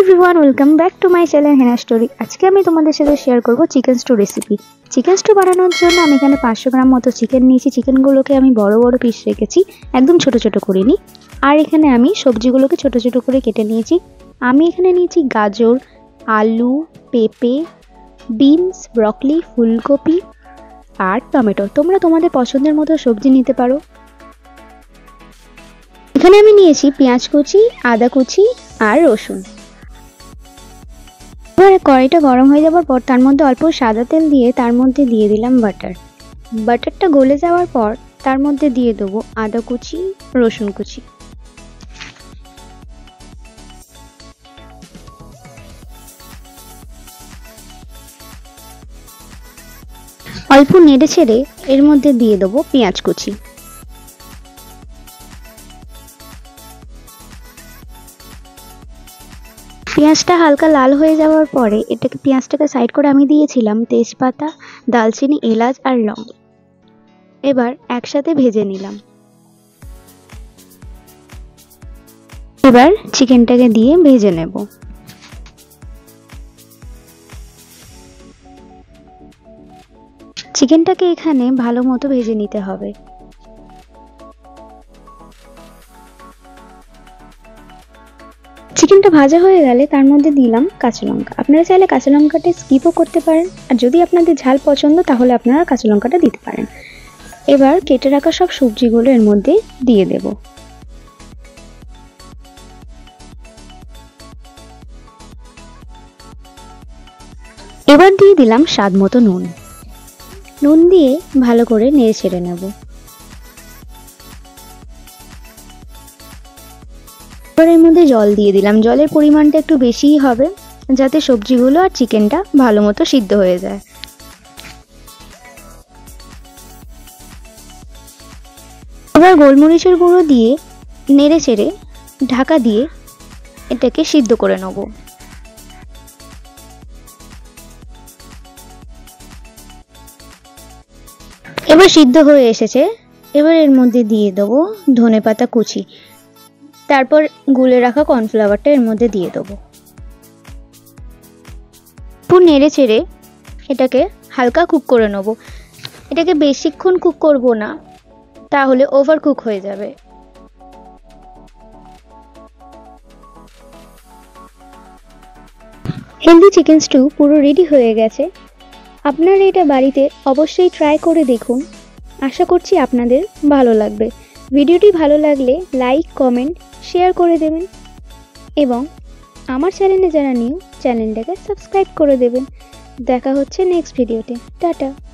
Everyone, welcome back to my channel Hena story. আজকে আমি তোমাদের সাথে শেয়ার করব chicken stew recipe. Chicken stew বানানোর জন্য আমি এখানে 500 গ্রাম মতো চিকেন নিয়েছি। চিকেনগুলোকে আমি বড় বড় পিস রেখেছি, একদম ছোট ছোট করিনি। আর এখানে আমি সবজিগুলোকে ছোট ছোট করে কেটে নিয়েছি। আমি এখানে নিয়েছি গাজর, আলু, পেঁপে, বিনস, ব্রকলি, ফুলকপি আর টমেটো। তোমরা তোমাদের পছন্দের মতো সবজি নিতে পারো। এখানে আমি নিয়েছি পেঁয়াজ কুচি, আদা কুচি আর রসুন। এবার কড়াইটা গরম হয়ে যাওয়ার পর তার মধ্যে অল্প সাদা তেল দিয়ে তার মধ্যে দিয়ে দিলাম বাটার। বাটারটা গলে যাওয়ার পর তার মধ্যে দিয়ে দেবো আদা কুচি, রসুন কুচি। অল্প নেড়ে ছেড়ে এর মধ্যে দিয়ে দেবো পেঁয়াজ কুচি। পেঁয়াজটা হালকা লাল হয়ে যাওয়ার পরে পেঁয়াজটাকে সাইড করে আমি দিয়েছিলাম তেজপাতা, দালচিনি, এলাচ আর লং। এবার একসাথে ভেজে নিলাম। এবার চিকেনটাকে দিয়ে ভেজে নেব। চিকেনটাকে এখানে ভালো মতো ভেজে নিতে হবে। চিকেনটা ভাজা হয়ে গেলে তার মধ্যে দিলাম কাঁচা লঙ্কা। আপনারা চাইলে কাঁচা লঙ্কাটা স্কিপও করতে পারেন, আর যদি আপনাদের ঝাল পছন্দ তাহলে আপনারা কাঁচা লঙ্কাটা দিতে পারেন। এবার কেটে রাখা সব সবজিগুলো এর মধ্যে দিয়ে দেব। এবার দিয়ে দিলাম স্বাদ মতো নুন। নুন দিয়ে ভালো করে নেড়ে ছেড়ে নেব। এবার এর মধ্যে জল দিয়ে দিলাম। জলের পরিমাণটা একটু বেশিই হবে, যাতে সবজিগুলো আর চিকেনটা ভালো মতো সিদ্ধ হয়ে যায়। এবার গোলমরিচের গুঁড়ো দিয়ে নেড়ে চেড়ে ঢাকা দিয়ে এটাকে সিদ্ধ করে নেব। এবার সিদ্ধ হয়ে এসেছে। এবার এর মধ্যে দিয়ে দেবো ধনেপাতা কুচি। তারপর গুলে রাখা কর্নফ্লাওয়ারটা এর মধ্যে দিয়ে দেবো। পুরো নেড়ে চেড়ে এটাকে হালকা কুক করে নেব। এটাকে বেশিক্ষণ কুক করব না, তাহলে ওভার কুক হয়ে যাবে। হেলদি চিকেন স্টু পুরো রেডি হয়ে গেছে। আপনারা এটা বাড়িতে অবশ্যই ট্রাই করে দেখুন। আশা করছি আপনাদের ভালো লাগবে। ভিডিওটি ভালো লাগলে লাইক, কমেন্ট, শেয়ার করে দেবেন এবং আমার চ্যানেলে যারা নিউ, চ্যানেলটাকে সাবস্ক্রাইব করে দেবেন। দেখা হচ্ছে নেক্সট ভিডিওতে। টাটা।